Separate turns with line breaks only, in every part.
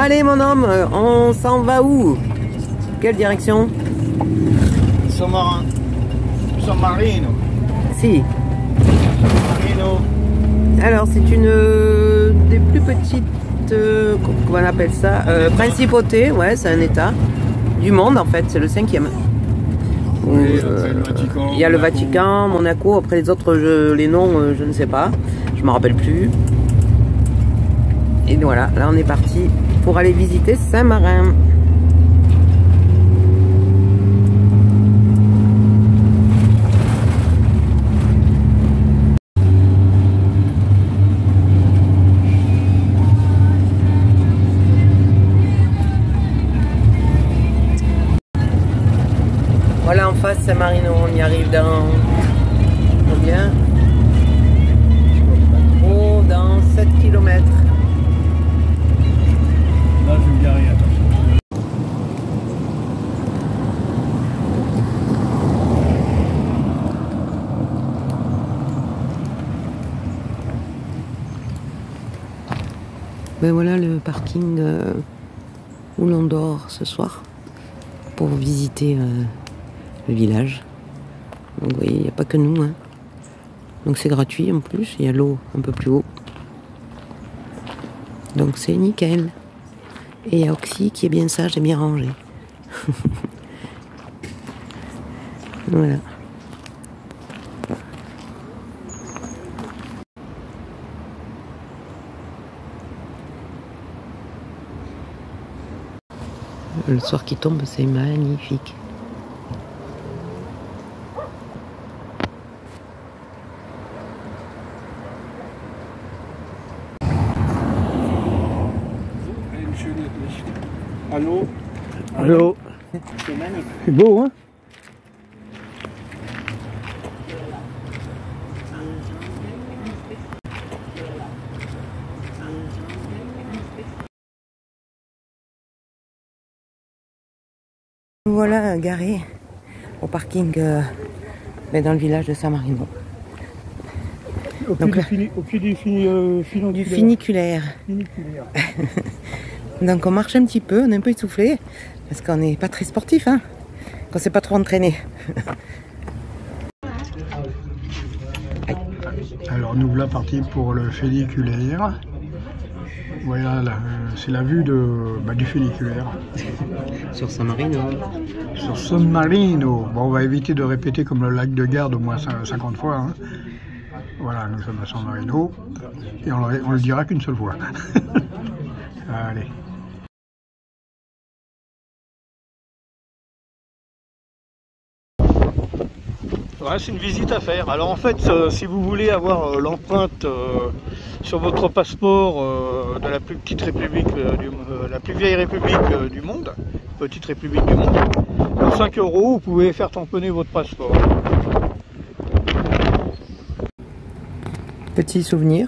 Allez mon homme, on s'en va où? Quelle direction?
San Marino.
Si.
Marino.
Alors c'est une des plus petites, comment on appelle ça, principautés, ouais c'est un état du monde en fait, c'est le 5e.
Oui, après le Vatican.
Il y a le Vatican, Monaco, après les autres, les noms je ne sais pas, je me rappelle plus. Et voilà, là on est parti pour aller visiter Saint-Marin. Voilà en face Saint-Marino, on y arrive dans combien? Oh, dans 7 km.
Là je vais me garer, attention.
Ben voilà le parking où l'on dort ce soir pour visiter le village. Donc vous voyez, il n'y a pas que nous, hein. Donc c'est gratuit en plus, il y a l'eau un peu plus haut. Donc c'est nickel. Et il y a Oxy qui est bien sage et bien rangé. Voilà. Le soir qui tombe, c'est magnifique.
Allô? Allô? C'est beau, hein?
Voilà, garé au parking dans le village de Saint-Marino.
Au pied du
funiculaire. Donc on marche un petit peu, on est un peu essoufflé, parce qu'on n'est pas très sportif, hein, qu'on ne s'est pas trop entraîné.
Alors nous voilà partis pour le funiculaire. Voilà, c'est la vue du funiculaire.
Sur Saint-Marino.
Sur San Marino. Bon, on va éviter de répéter comme le lac de Garde au moins 50 fois. Hein. Voilà, nous sommes à San Marino. Et on le dira qu'une seule fois. Allez. Ouais, c'est une visite à faire. Alors en fait, si vous voulez avoir l'empreinte sur votre passeport de la plus petite république, la plus vieille république du monde, petite république du monde, pour 5 €, vous pouvez faire tamponner votre passeport.
Petit souvenir.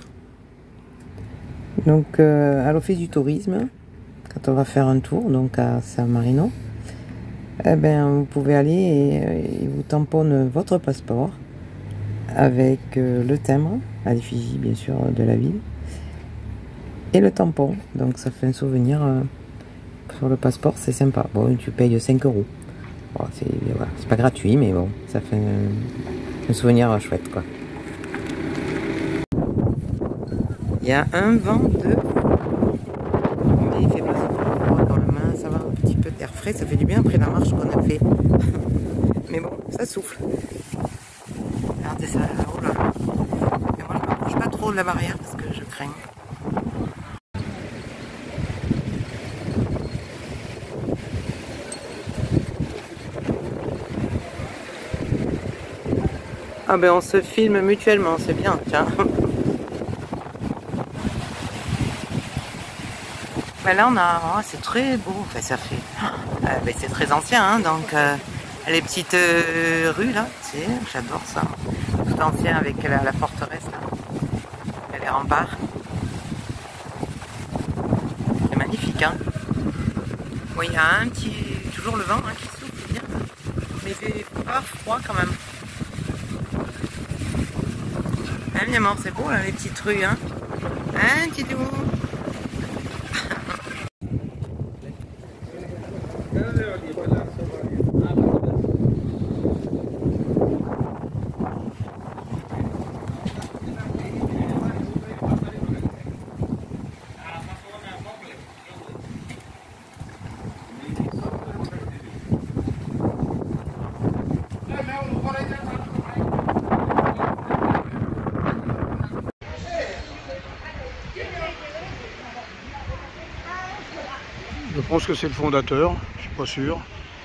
Donc à l'office du tourisme, quand on va faire un tour, donc à Saint-Marino, eh ben, vous pouvez aller et ils vous tamponnent votre passeport avec le timbre, à l'effigie bien sûr de la ville, et le tampon. Donc ça fait un souvenir sur le passeport, c'est sympa. Bon, tu payes 5 €. Bon, voilà, c'est pas gratuit, mais bon, ça fait un souvenir chouette quoi. Il y a un vent de... Mais il fait pas ça dans la main, ça va un petit peu d'air frais, ça fait du bien après la marche qu'on a fait. Mais bon, ça souffle. Regardez ça, oh là. Mais moi je m'approche pas trop de la barrière parce que je crains. Ah ben on se filme mutuellement, c'est bien, tiens. Ben là on a, oh, c'est très beau, enfin ça fait, ben c'est très ancien, hein, donc les petites rues là, tu sais, j'adore ça, tout ancien avec la forteresse là, et les remparts, c'est magnifique, hein. Bon, il y a un petit, toujours le vent hein, qui souffle bien, mais il fait pas froid quand même. Hein, bien mort, c'est beau là les petites rues, hein, hein, petit doux.
pense que c'est le fondateur, je suis pas sûr.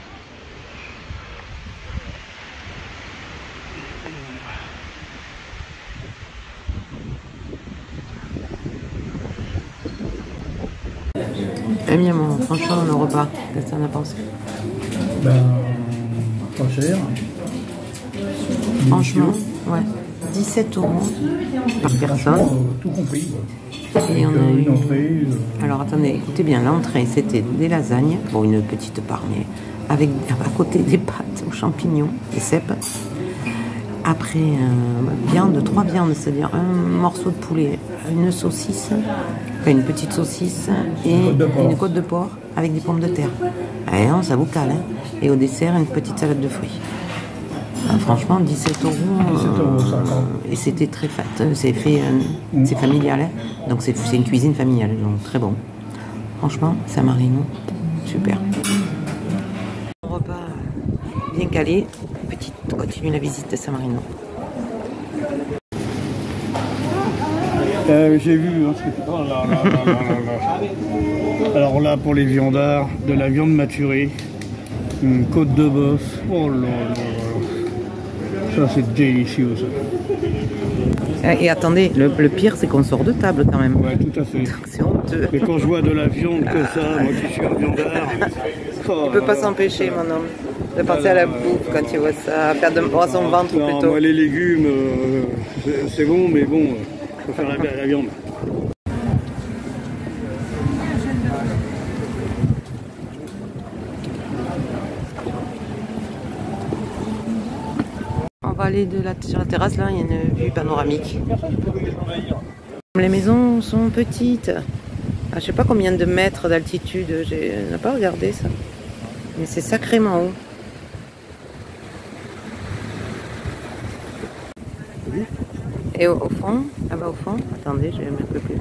Eh bien, franchement, le repas, qu'est-ce que t'en as pensé?
Ben, pas cher.
Franchement, ouais. 17 € par personne.
Tout compris.
Et on a eu...
une entrée.
Alors attendez, écoutez bien, l'entrée c'était des lasagnes, bon une petite part, mais avec à côté des pâtes aux champignons, des cèpes. Après, viande, 3 viandes, c'est-à-dire un morceau de poulet, une saucisse, enfin une petite saucisse et une côte de porc avec des pommes de terre. Et non, ça vous cale, hein. Et au dessert, une petite salade de fruits. Franchement, 17 €. Et c'était très fat. C'est fait, c'est familial, hein. Donc c'est une cuisine familiale, donc très bon. Franchement, Saint-Marino, super. Repas bien calé. On continue la visite de Saint-Marino.
J'ai vu, hein, oh là là là là là. Alors là, pour les viandards, de la viande maturée, une côte de bœuf. Oh là là là. Ça, c'est délicieux, ça.
Et attendez, le pire, c'est qu'on sort de table quand même.
Ouais, tout à fait.
C'est honteux.
Mais quand je vois de la viande que ça, moi qui suis un viandard...
Oh, il ne peut pas s'empêcher, mon homme, de penser à la bouffe quand il voit ça, à faire de son ventre
non,
plutôt.
Moi, les légumes, c'est bon, mais bon, il faut faire la viande.
On va aller sur la terrasse, là, il y a une vue panoramique. Les maisons sont petites. Ah, je sais pas combien de mètres d'altitude, je n'ai pas regardé ça. Mais c'est sacrément haut. Et au fond, là-bas au fond, attendez, je vais mettre un peu plus.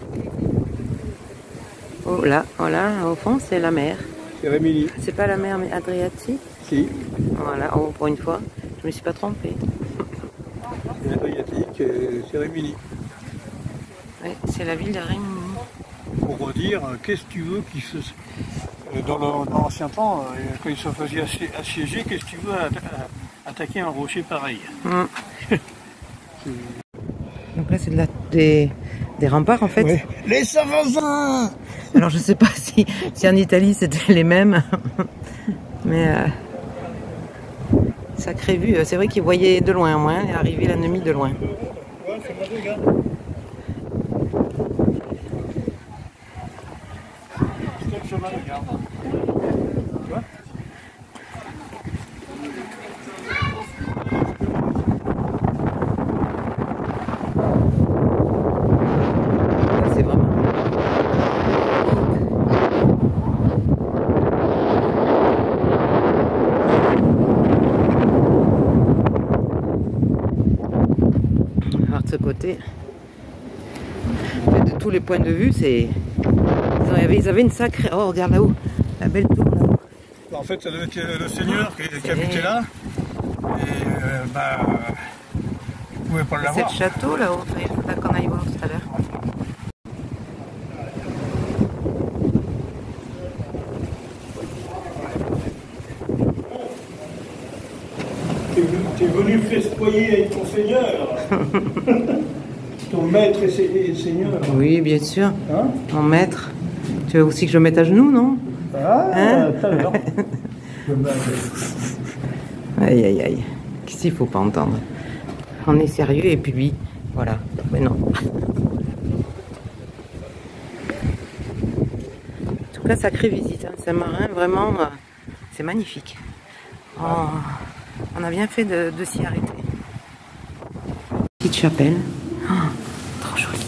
Oh là, voilà, au fond c'est la mer.
C'est Rémilly.
C'est pas la mer mais Adriatique.
Si.
Voilà, oh, pour une fois, je me suis pas trompée.
C'est Adriatique, c'est Rémilly.
Oui, c'est la ville de Rémilly.
Pour redire, qu'est-ce que tu veux qui se... Dans l'ancien temps, quand ils se faisaient assiéger, qu'est-ce que tu veux attaquer un rocher pareil?
Donc là c'est des remparts en fait.
Ouais. Les Sarrasins.
Alors je sais pas si en Italie c'était les mêmes, mais sacrée vue. C'est vrai qu'ils voyaient de loin, moins, et arriver l'ennemi de loin.
Ouais, c'est moi, regarde. Quel chemin, regarde. Tu vois?
C'est vraiment... Alors de ce côté, de tous les points de vue, c'est... Ils avaient une sacrée... Oh, regarde là-haut, la belle tour là-haut.
En fait, ça devait être le seigneur qui habitait là. Et vous ne pouvez pas l'avoir.
C'est le château là-haut, enfin, il faudra qu'on aille voir tout à l'heure.
T'es venu festoyer avec ton seigneur. Ton maître et seigneur.
Oui, bien sûr.
Hein?
Mon maître. Tu veux aussi que je me mette à genoux, non?
Ah,
Hein?
tout à l'heure.
Aïe, aïe, aïe. Qu'est-ce qu'il faut pas entendre? On est sérieux et puis lui, voilà. Mais non. En tout cas, sacrée visite. Hein. Saint-Marin, vraiment, c'est magnifique. Oh, on a bien fait de s'y arrêter. Petite chapelle. Oh, trop jolie.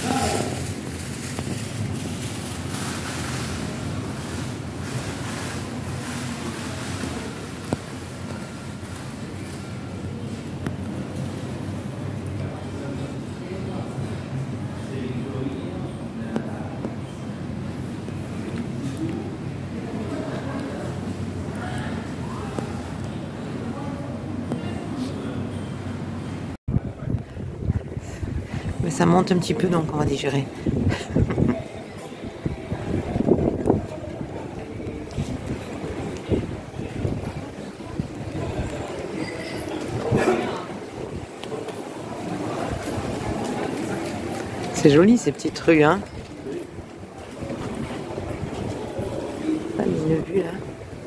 Mais ça monte un petit peu, donc on va digérer. C'est joli ces petites rues, hein. Ah, une vue là.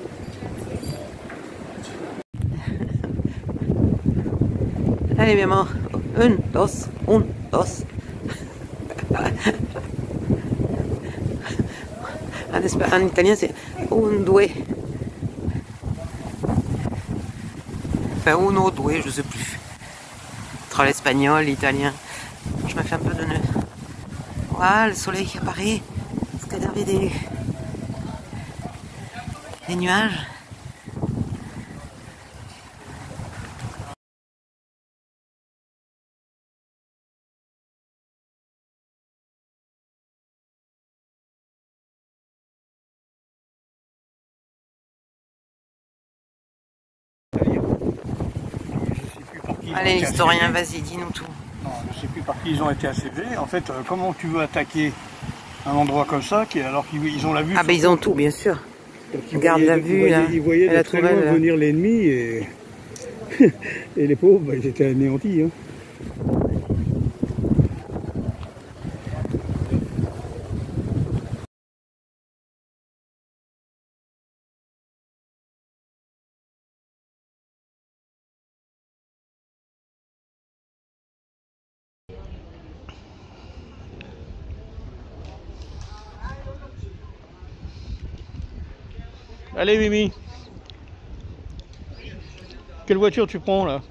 Allez, mi amor. Un, dos. En italien, c'est un, due. Enfin, uno, due, je sais plus. Entre l'espagnol, l'italien. Je me fais un peu de nœud. Voilà, le soleil qui apparaît. C'est réservé des nuages. Allez, historien, vas-y, dis-nous tout.
Non, je ne sais plus par qui ils ont été assiégés. En fait, comment tu veux attaquer un endroit comme ça, alors qu'ils ont la vue?
Ah ben ils ont tout, bien sûr. Ils gardent la vue, là.
Ils voyaient de très loin venir l'ennemi et... et les pauvres, bah, ils étaient anéantis. Hein. Allez Mimi, quelle voiture tu prends là?